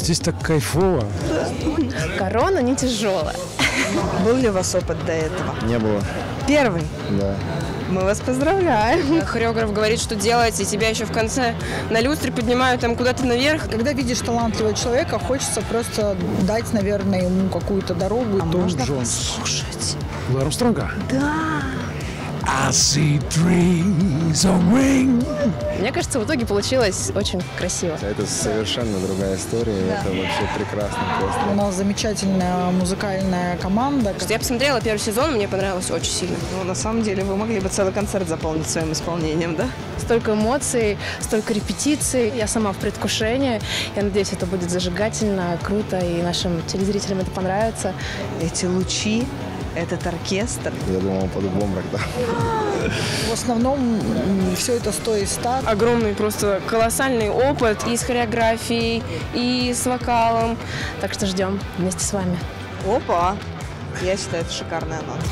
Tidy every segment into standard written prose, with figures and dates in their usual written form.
Здесь так кайфово. Корона не тяжелая. Был ли у вас опыт до этого? Не было. Первый? Да. Мы вас поздравляем. Хореограф говорит, что делать, и тебя еще в конце на люстре поднимают там куда-то наверх. Когда видишь талантливого человека, хочется просто дать, наверное, ему какую-то дорогу. Том Джонс. Слушать. Луи Армстронга. Да. I see trees on ring. Мне кажется, в итоге получилось очень красиво. Это совершенно другая история. Это вообще прекрасно просто. У нас замечательная музыкальная команда. Я посмотрела первый сезон, мне понравилось очень сильно. Ну, на самом деле, вы могли бы целый концерт заполнить своим исполнением, да? Столько эмоций, столько репетиций. Я сама в предвкушении. Я надеюсь, это будет зажигательно, круто, и нашим телезрителям это понравится. Эти лучи, этот оркестр. Я думал, упаду в обморок, да. В основном все это 100 из 100. Огромный просто колоссальный опыт и с хореографией, и с вокалом. Так что ждем вместе с вами. Опа! Я считаю, это шикарный анонс.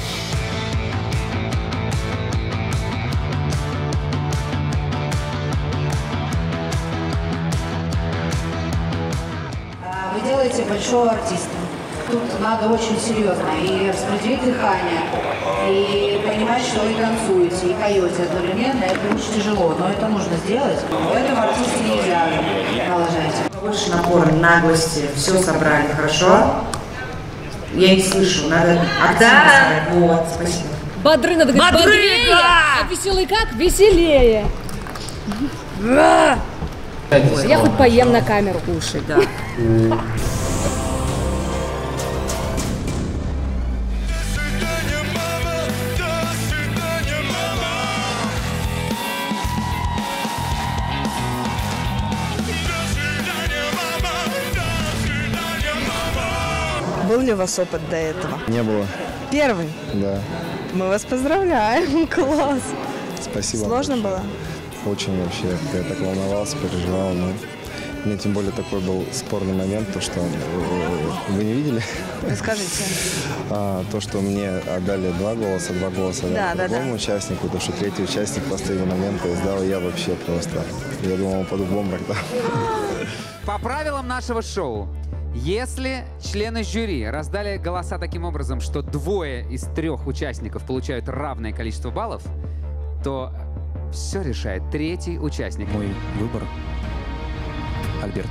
Вы делаете большого артиста. Тут надо очень серьезно и распределить дыхание, и понимать, что вы танцуете, и поете одновременно. Это очень тяжело, но это нужно сделать. В этом артисте нельзя налажать. Больше напора, наглости, все собрали, хорошо? Я не слышу, надо активно. Вот, спасибо. Бодры надо говорить, бодрее! А веселый как? Веселее! Я хоть поем на камеру. Кушай, да. Был ли у вас опыт до этого? Не было. Первый? Да. Мы вас поздравляем. Класс. Спасибо. Сложно было? Очень вообще. Я так волновался, переживал. Но мне тем более такой был спорный момент, то, что вы не видели? Расскажите. То, что мне отдали два голоса другому участнику, то, что третий участник в последний момент сдал, я вообще просто, я думал, упаду в обморок, да. По правилам нашего шоу, если члены жюри раздали голоса таким образом, что 2 из 3 участников получают равное количество баллов, то все решает 3-й участник. Мой выбор — Альберт.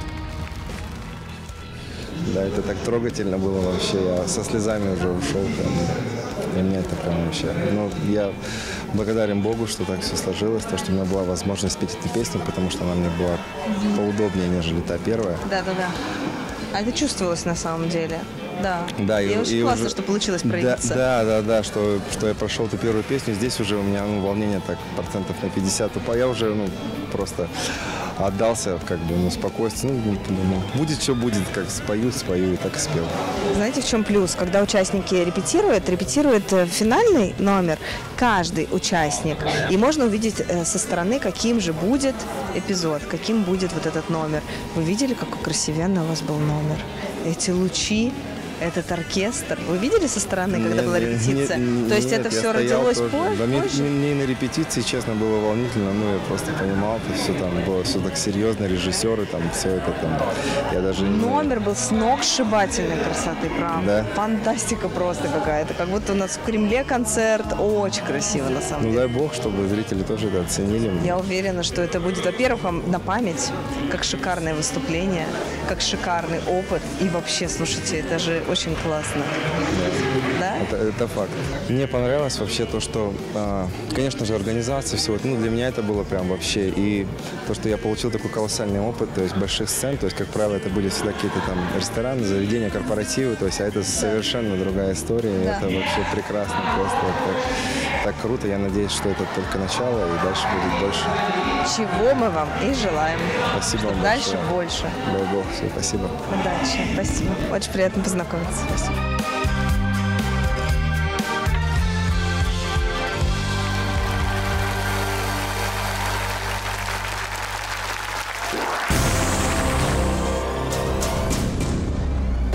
Да, это так трогательно было вообще. Я со слезами уже ушел. И мне это прям вообще... Ну, я благодарен Богу, что так все сложилось, то, что у меня была возможность петь эту песню, потому что она мне была поудобнее, нежели та первая. Да-да-да. А это чувствовалось на самом деле. Да. Да, и очень классно, уже... что получилось проявиться. Да, что я прошел эту первую песню. Здесь уже у меня волнение так процентов на 50 упало. Я уже просто отдался, как бы, спокойствие. Думал, будет, что будет, как спою, и так и спел. Знаете, в чем плюс? Когда участники репетируют финальный номер, каждый участник. И можно увидеть со стороны, каким же будет эпизод, каким будет вот этот номер. Вы видели, какой красивенный у вас был номер? Эти лучи, этот оркестр. Вы видели со стороны, когда была репетиция? То есть это все родилось позже? Мне на репетиции, честно, было волнительно. Я просто понимал, что все там было все так серьезно, режиссеры, там все это там. Я даже Номер был сногсшибательной красоты, правда. Да? Фантастика просто какая-то. Как будто у нас в Кремле концерт. Очень красиво, на самом деле. Дай бог, чтобы зрители тоже это оценили. Я уверена, что это будет, во-первых, вам на память, как шикарное выступление, как шикарный опыт. И вообще, слушайте, это же очень классно. Да? Это факт. Мне понравилось вообще то, что, конечно же, организация всего. Для меня это было прям вообще. И то, что я получил такой колоссальный опыт, то есть больших сцен. То есть, как правило, это были всегда какие-то там рестораны, заведения, корпоративы. То есть, а это совершенно другая история. Да. Это вообще прекрасно. Просто так круто. Я надеюсь, что это только начало, и дальше будет больше. Чего мы вам и желаем. Спасибо вам дальше большое. Больше. Дай бог. Все, спасибо. Удачи. Спасибо. Очень приятно познакомиться. Спасибо.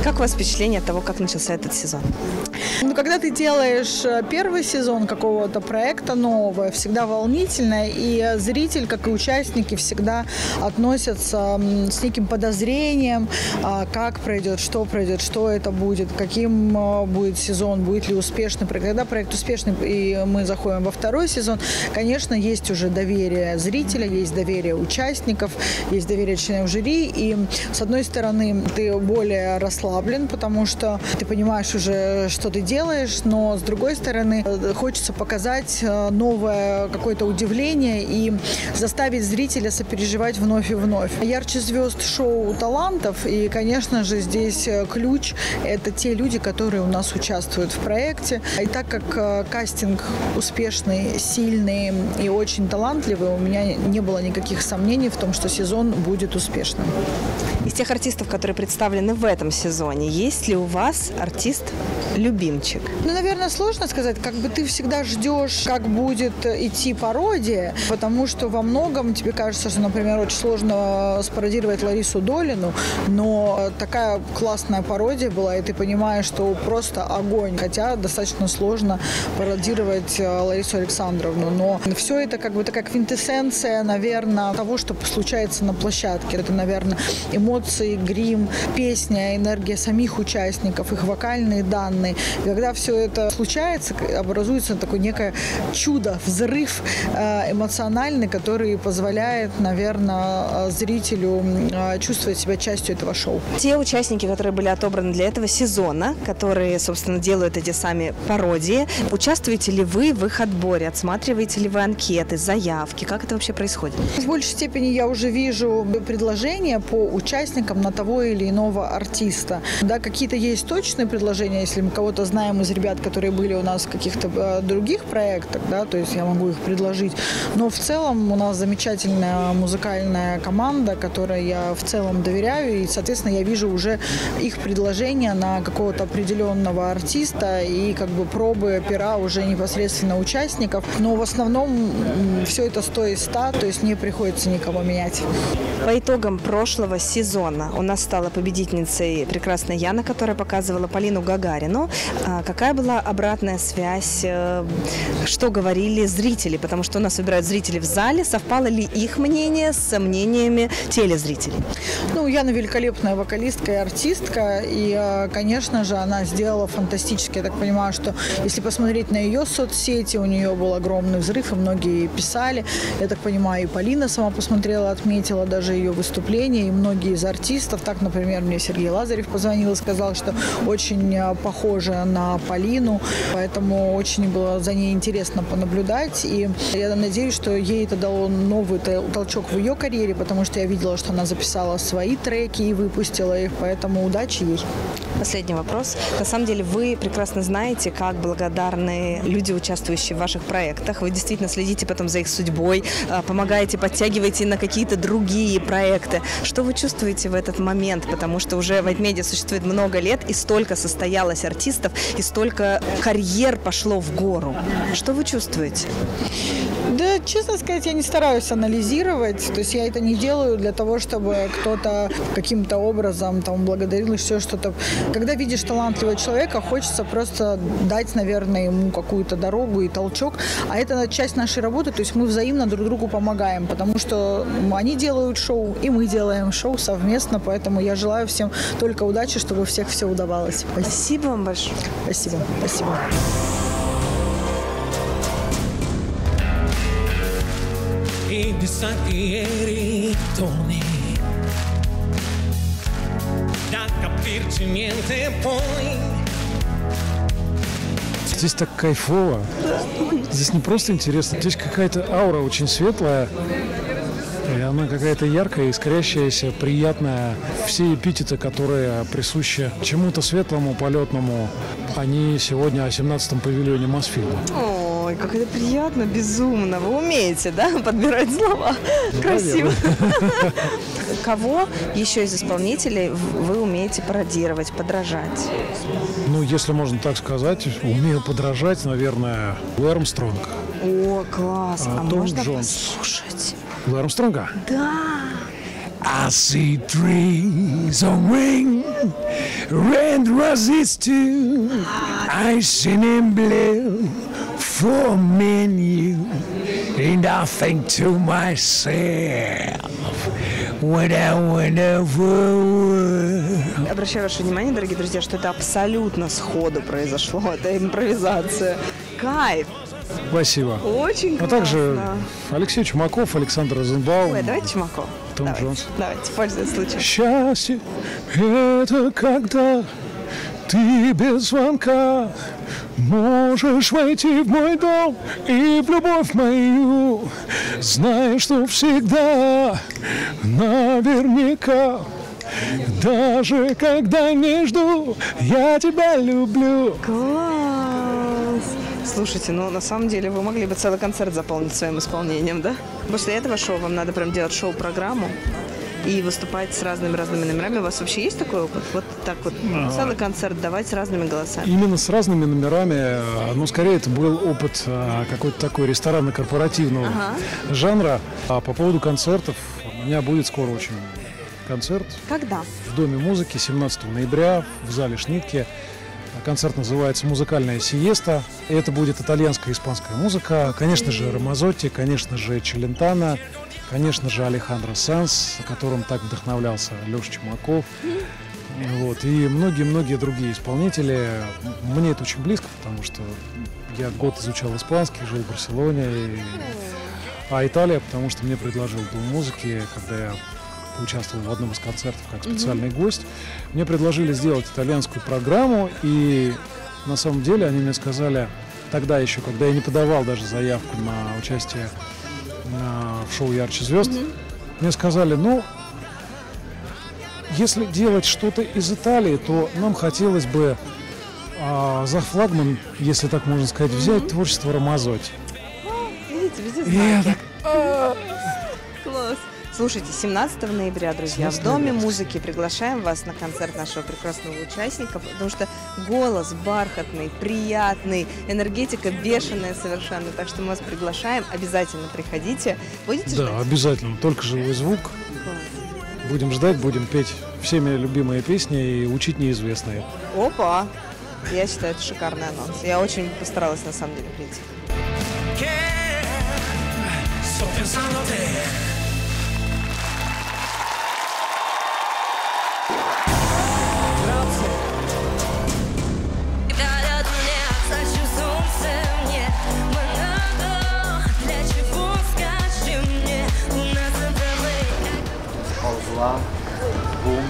Как у вас впечатление от того, как начался этот сезон? Ну, когда ты делаешь первый сезон какого-то проекта нового, всегда волнительно, и зритель, как и участники, всегда относятся с неким подозрением, как пройдет, что это будет, каким будет сезон, будет ли успешный проект. Когда проект успешный, и мы заходим во второй сезон, конечно, есть уже доверие зрителя, есть доверие участников, есть доверие членов жюри, и, с одной стороны, ты более расслаблен, потому что ты понимаешь уже, что ты делаешь, но, с другой стороны, хочется показать новое какое-то удивление и заставить зрителя сопереживать вновь и вновь. Ярче звезд шоу талантов, и, конечно же, здесь ключ – это те люди, которые у нас участвуют в проекте. И так как кастинг успешный, сильный и очень талантливый, у меня не было никаких сомнений в том, что сезон будет успешным. Из тех артистов, которые представлены в этом сезоне, есть ли у вас артист-любимчик? Ну, наверное, сложно сказать. Как бы ты всегда ждешь, как будет идти пародия, потому что во многом тебе кажется, что, например, очень сложно спародировать Ларису Долину, но такая классная пародия была, и ты понимаешь, что просто огонь. Хотя достаточно сложно пародировать Ларису Александровну. Но все это как бы такая квинтэссенция, наверное, того, что случается на площадке. Это, наверное, эмоции, грим, песня, энергия самих участников, их вокальные данные. И когда все это случается, образуется такое некое чудо, взрыв эмоциональный, который позволяет, наверное, зрителю чувствовать себя частью этого шоу. Те участники, которые были отобраны для этого сезона, которые, собственно, делают эти сами пародии, участвуете ли вы в их отборе? Отсматриваете ли вы анкеты, заявки? Как это вообще происходит? В большей степени я уже вижу предложения по участникам на того или иного артиста. Да, какие-то есть точные предложения, если мы кого-то знаем из ребят, которые были у нас в каких-то других проектах, да, то есть я могу их предложить. Но в целом у нас замечательная музыкальная команда, которой я в целом доверяю, и, соответственно, я вижу уже их предложения на какого-то определенного артиста и как бы пробы пера уже непосредственно участников. Но в основном все это 100 из 100, то есть не приходится никого менять. По итогам прошлого сезона у нас стала победительницей прекрасная Яна, которая показывала Полину Гагарину. Какая была обратная связь? Что говорили зрители? Потому что у нас выбирают зрители в зале. Совпало ли их мнение с мнениями телезрителей? Ну, Яна великолепная вокалистка и артистка. И, конечно же, она сделала фантастически. Я так понимаю, что если посмотреть на ее соцсети, у нее был огромный взрыв, и многие писали. Я так понимаю, и Полина сама посмотрела, отметила даже ее выступление, и многие из артистов. Так, например, мне Сергей Лазарев позвонил и сказал, что очень похожа на Полину, поэтому очень было за ней интересно понаблюдать. И я надеюсь, что ей это дало новый толчок в ее карьере, потому что я видела, что она записала свои треки и выпустила их, поэтому удачи ей. Последний вопрос. На самом деле вы прекрасно знаете, как благодарны люди, участвующие в ваших проектах. Вы действительно следите потом за их судьбой, помогаете, подтягиваете на какие-то другие проекты. Что вы чувствуете в этот момент? Потому что уже White Media существует много лет, и столько состоялось артистов, и столько карьер пошло в гору. Что вы чувствуете? Да, честно сказать, я не стараюсь анализировать. То есть я это не делаю для того, чтобы кто-то каким-то образом там благодарил и все что-то. Когда видишь талантливого человека, хочется просто дать, наверное, ему какую-то дорогу и толчок. А это часть нашей работы, то есть мы взаимно друг другу помогаем, потому что они делают шоу, и мы делаем шоу совместно, поэтому я желаю всем только удачи, чтобы у всех все удавалось. Спасибо вам большое. Спасибо. Спасибо. E mi sa che eri Tony, da capirci niente poi. Здесь так кайфово. Здесь не просто интересно, здесь какая-то аура очень светлая. И она какая-то яркая, искрящаяся, приятная. Все эпитеты, которые присущи чему-то светлому, полетному, они сегодня о 17-м павильоне Мосфильма. Ой, как это приятно, безумно. Вы умеете, да, подбирать слова? Красиво. Кого еще из исполнителей вы умеете пародировать, подражать? Ну, если можно так сказать, умею подражать, наверное, Луи Армстронг. О, класс. А Том можно Джонс. послушать? Луи Армстронга? Да. I see trees on ring, red roses too. I see them blue for me and you. And I think to myself, what a wonderful world. Обращаю ваше внимание, дорогие друзья, что это абсолютно сходу произошло. Это импровизация. Кайф! Спасибо. Очень классно. А также Алексей Чумаков, Александр Розенбаум. Ой, давайте Чумаков. Том давайте, Джонс. Давайте, пользуясь случаем. Счастье — это когда ты без звонка можешь войти в мой дом и в любовь мою, зная, что всегда, наверняка, даже когда не жду, я тебя люблю. Класс! Слушайте, ну на самом деле вы могли бы целый концерт заполнить своим исполнением, да? После этого шоу вам надо прям делать шоу-программу и выступать с разными номерами. У вас вообще есть такой опыт? Вот так вот целый концерт давать с разными голосами? Именно с разными номерами. Ну, скорее, это был опыт какой-то такой ресторанно-корпоративного жанра. А по поводу концертов, у меня будет скоро очень концерт. Когда? В Доме музыки 17 ноября в зале Шнитке. Концерт называется «Музыкальная сиеста». И это будет итальянская и испанская музыка. Конечно же, Рамазотти, конечно же, Челентано, конечно же, Алехандро Санс, которым так вдохновлялся Леша Чумаков. Вот. И многие-многие другие исполнители. Мне это очень близко, потому что я год изучал испанский, жил в Барселоне. А Италия, потому что мне предложил Дом музыки, когда я участвовал в одном из концертов как специальный гость. Мне предложили сделать итальянскую программу, и на самом деле они мне сказали, тогда еще, когда я не подавал даже заявку на участие в шоу «Ярче звезд», мне сказали, ну, если делать что-то из Италии, то нам хотелось бы за флагман, если так можно сказать, взять творчество Рамазотти. Видите, И я так... Класс. Слушайте, 17 ноября, друзья, в Доме музыки приглашаем вас на концерт нашего прекрасного участника, потому что голос бархатный, приятный, энергетика бешеная совершенно. Так что мы вас приглашаем, обязательно приходите. Будете ждать? Да, обязательно, только живой звук. Будем ждать, будем петь всеми любимые песни и учить неизвестные. Опа! Я считаю, это шикарный анонс. Я очень постаралась на самом деле прийти. Ползла, бум,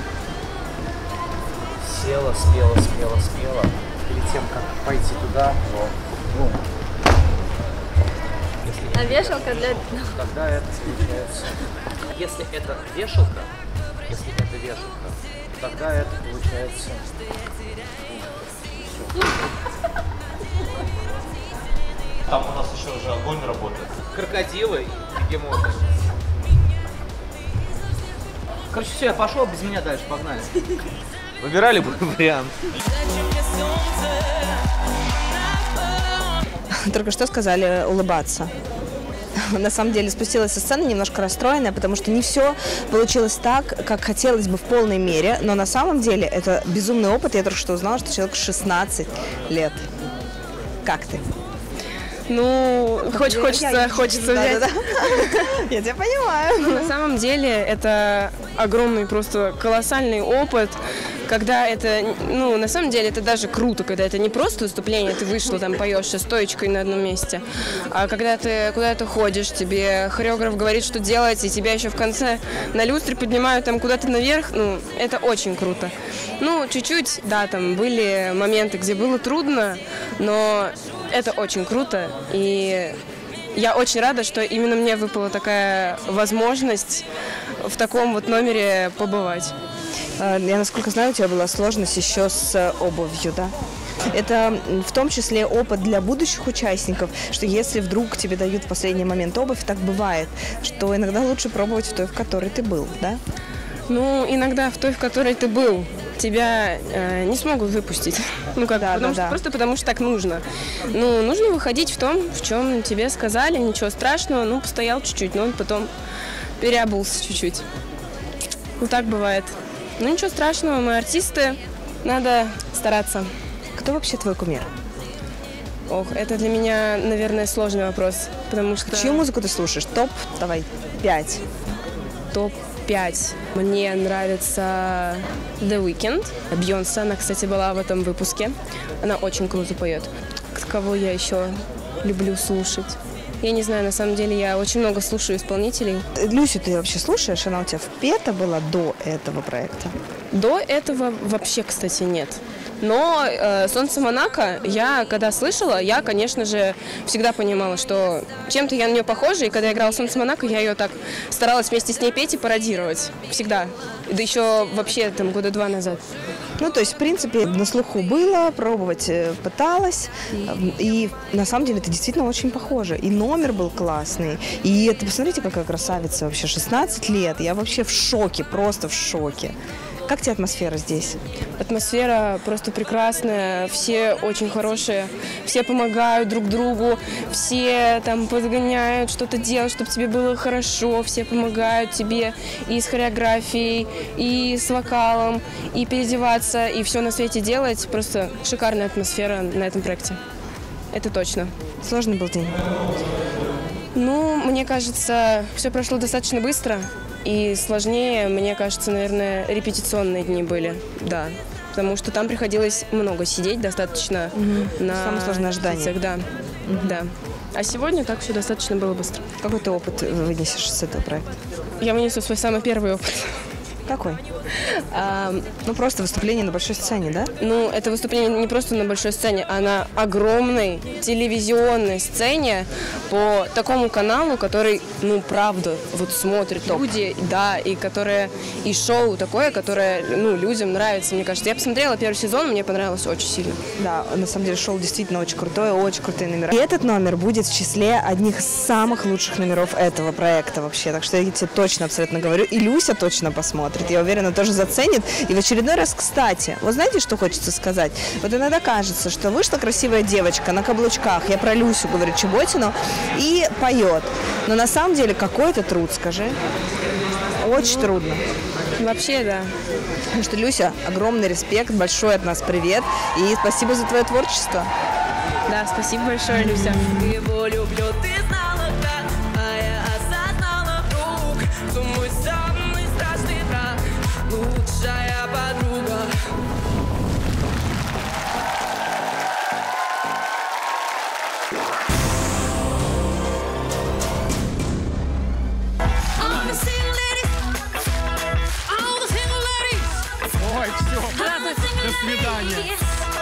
села, спела. Перед тем, как пойти туда, бум. А вешалка для... Тогда это получается... Если это вешалка, тогда это получается... Там у нас еще же огонь работает. Крокодилы, бегемоты. Короче, все, я пошел, без меня дальше, погнали. Выбирали бы вариант. Только что сказали улыбаться. На самом деле спустилась со сцены немножко расстроенная, потому что не все получилось так, как хотелось бы в полной мере. Но на самом деле это безумный опыт. Я только что узнала, что человеку 16 лет. Как ты? Ну, хочется взять. Да. Я тебя понимаю. Ну, на самом деле это огромный, просто колоссальный опыт, когда это, ну, на самом деле это даже круто, когда это не просто выступление, ты вышла, там, поешь со стоечкой на одном месте, а когда ты куда-то ходишь, тебе хореограф говорит, что делать, и тебя еще в конце на люстре поднимают там куда-то наверх, ну, это очень круто. Ну, чуть-чуть, да, там были моменты, где было трудно, но это очень круто, и я очень рада, что именно мне выпала такая возможность в таком вот номере побывать. Я, насколько знаю, у тебя была сложность еще с обувью, да? Это в том числе опыт для будущих участников, что если вдруг тебе дают в последний момент обувь, так бывает, что иногда лучше пробовать в той, в которой ты был, да? Ну, иногда в той, в которой ты был, тебя не смогут выпустить. Ну как, да, просто потому что так нужно. Ну, нужно выходить в том, в чем тебе сказали, ничего страшного, ну, постоял чуть-чуть, но потом переобулся чуть-чуть. Вот так бывает. Ну ничего страшного, мы артисты, надо стараться. Кто вообще твой кумир? Ох, это для меня, наверное, сложный вопрос, потому что... Чью музыку ты слушаешь? Топ, давай, 5. Топ-5. Мне нравится The Weeknd. Бейонсе, она, кстати, была в этом выпуске. Она очень круто поет. Кого я еще люблю слушать? Я не знаю, на самом деле я очень много слушаю исполнителей. Люсю ты вообще слушаешь? Она у тебя впета была до этого проекта? До этого вообще, кстати, нет. Но «Солнце Монако» я, когда слышала, я, конечно же, всегда понимала, что чем-то я на нее похожа. И когда я играла «Солнце Монако», я ее так старалась вместе с ней петь и пародировать. Всегда. Да еще вообще там года 2 назад. Ну, то есть, в принципе, на слуху было, пробовать пыталась. И на самом деле это действительно очень похоже. И номер был классный. И это, посмотрите, какая красавица вообще. 16 лет. Я вообще в шоке, просто в шоке. Как тебе атмосфера здесь? Атмосфера просто прекрасная, все очень хорошие, все помогают друг другу, все там подгоняют, что-то делать, чтобы тебе было хорошо, все помогают тебе и с хореографией, и с вокалом, и переодеваться, и все на свете делать. Просто шикарная атмосфера на этом проекте. Это точно. Сложный был день? Ну, мне кажется, все прошло достаточно быстро. И сложнее, мне кажется, наверное, репетиционные дни были, да. Потому что там приходилось много сидеть, достаточно на... Самое сложное ожидание. Да, да. А сегодня так все достаточно было быстро. Какой ты опыт вынесешь с этого проекта? Я вынесу свой самый первый опыт. Какой? Ну, просто выступление на большой сцене, да? Ну, это выступление не просто на большой сцене, а на огромной телевизионной сцене по такому каналу, который, ну, правда, вот смотрят люди, да, и которое, и шоу такое, которое, ну, людям нравится, мне кажется. Я посмотрела первый сезон, мне понравилось очень сильно. Да, на самом деле шоу действительно очень крутое, очень крутые номера. И этот номер будет в числе одних из самых лучших номеров этого проекта вообще, так что я тебе точно абсолютно говорю, и Люся точно посмотрит. Я уверена, тоже заценит. И в очередной раз, кстати, вот знаете, что хочется сказать? Вот иногда кажется, что вышла красивая девочка на каблучках, я про Люсю говорю, Чеботину, и поет. Но на самом деле какой это труд, скажи? Очень трудно. Вообще, да. Потому что, Люся, огромный респект, большой от нас привет. И спасибо за твое творчество. Да, спасибо большое, Люся. Его люблю, ты знала как, а я осознала вдруг, что мой самый страшный враг, лучшая подруга. Ой, все, до свидания.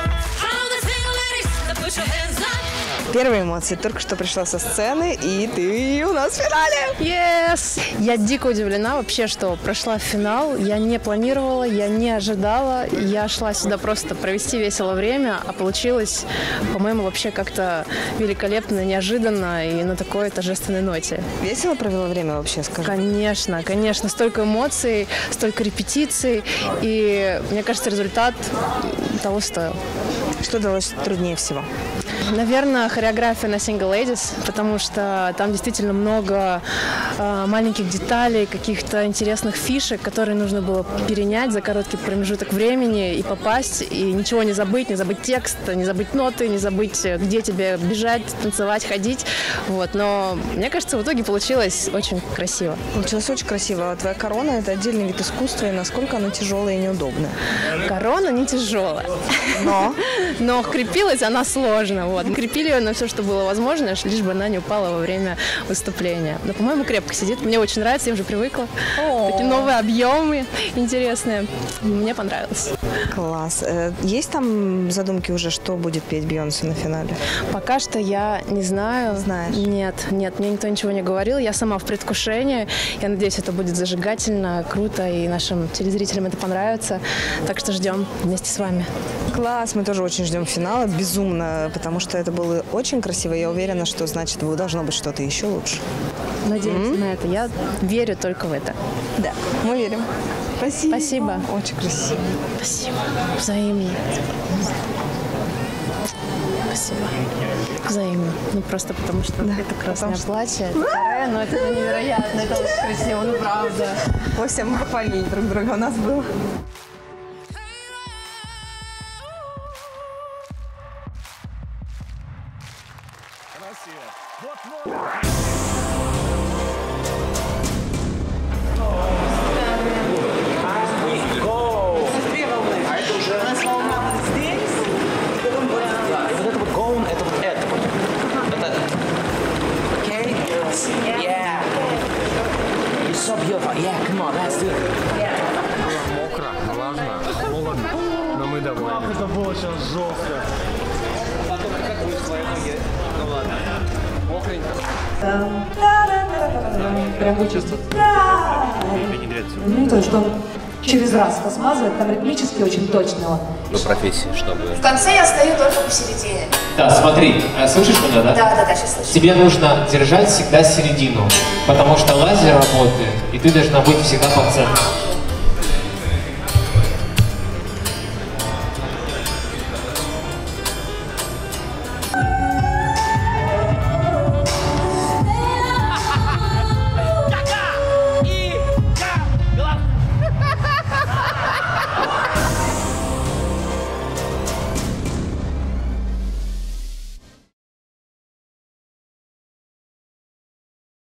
Первые эмоции. Только что пришла со сцены, и ты у нас в финале. Yes! Я дико удивлена вообще, что прошла в финал. Я не планировала, я не ожидала. Я шла сюда просто провести весело время, а получилось, по-моему, вообще как-то великолепно, неожиданно и на такой торжественной ноте. Весело провела время вообще, скажи? Конечно, конечно. Столько эмоций, столько репетиций. И мне кажется, результат того стоил. Что далось труднее всего? Наверное, хореография на Single Ladies, потому что там действительно много маленьких деталей, каких-то интересных фишек, которые нужно было перенять за короткий промежуток времени и попасть, и ничего не забыть текст, не забыть ноты, не забыть, где тебе бежать, танцевать, ходить. Вот. Но мне кажется, в итоге получилось очень красиво. Получилось очень красиво. Твоя корона – это отдельный вид искусства, и насколько она тяжелая и неудобная? Корона не тяжелая. Но крепилась она сложно. Вот. Крепили ее на все, что было возможно, лишь бы она не упала во время выступления. Но, по-моему, крепко сидит. Мне очень нравится, я уже привыкла. Такие новые объемы интересные. Мне понравилось. Класс. Есть там задумки уже, что будет петь Бейонсе на финале? Пока что я не знаю. Знаешь? Нет, мне никто ничего не говорил. Я сама в предвкушении. Я надеюсь, это будет зажигательно, круто, и нашим телезрителям это понравится. Так что ждем вместе с вами. Класс. Мы тоже очень ждем финала. Безумно, потому что это было очень красиво. Я уверена, что, значит, должно быть что-то еще лучше. Надеюсь на это. Я верю только в это. Да, мы верим. Спасибо. Спасибо. Очень красиво. Спасибо. Взаимно. Спасибо. Взаимно. Ну просто потому что это красное платье, это каре, но это невероятно, это очень красиво, ну правда. Мы все мы хвалили друг друга, у нас было. Мокро, влажно, холодно, но мы довольны. Это было сейчас жестко. Как вышло, ну ладно. Мокренько. Прям чувство. Ну, то, что он через раз это смазывает, там ритмически очень точно он. Ну, профессии, чтобы... В конце я стою только посередине. Да, смотри, слышишь меня, да? Да, сейчас слышу. Тебе нужно держать всегда середину, потому что лазер работает, и ты должна быть всегда по центру.